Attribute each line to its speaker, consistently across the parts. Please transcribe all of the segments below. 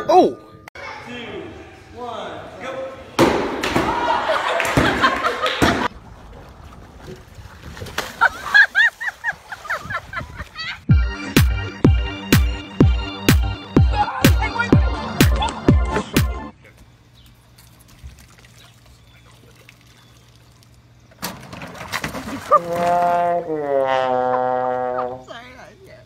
Speaker 1: Oh!
Speaker 2: 2, 1, go!
Speaker 3: Sorry, not yet.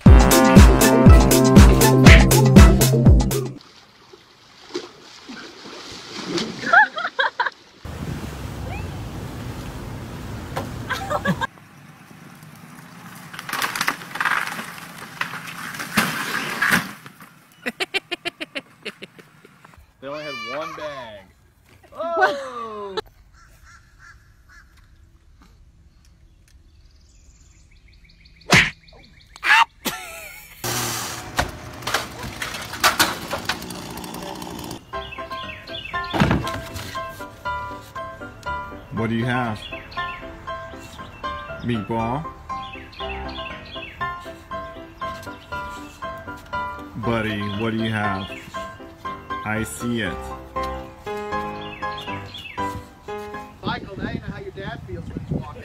Speaker 1: They only had one bag. Oh! What do you have? Meatball? Buddy, what do you have? I see it.
Speaker 4: Michael, now you know how your dad feels when he's walking.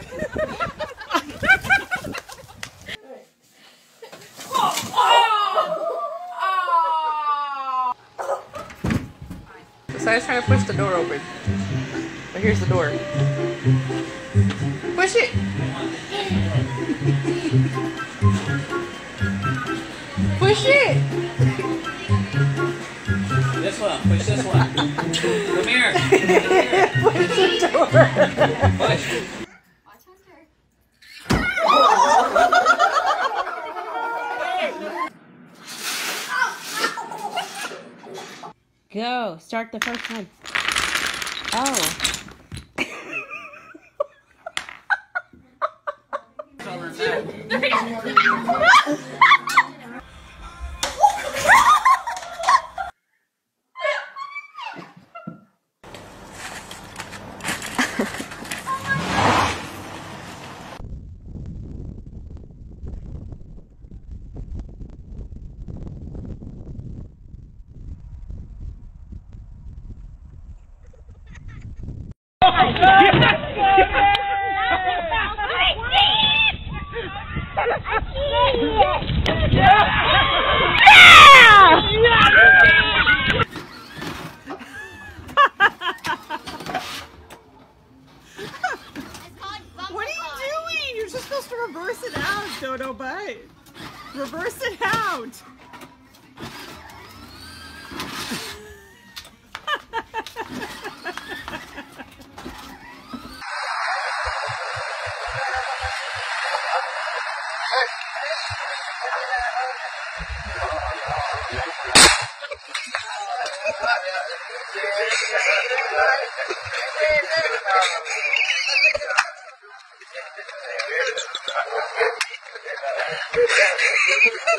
Speaker 3: So I was trying to push the door open. But here's the door. Push it! Push it!
Speaker 2: This one, push this one. Come here.
Speaker 3: Push the door!
Speaker 2: Push.
Speaker 5: Watch Hunter.
Speaker 3: Go. Start the first one. Oh. What are you doing? You're just supposed to reverse it out, Dodo Bite. Reverse it out.
Speaker 4: Thank you.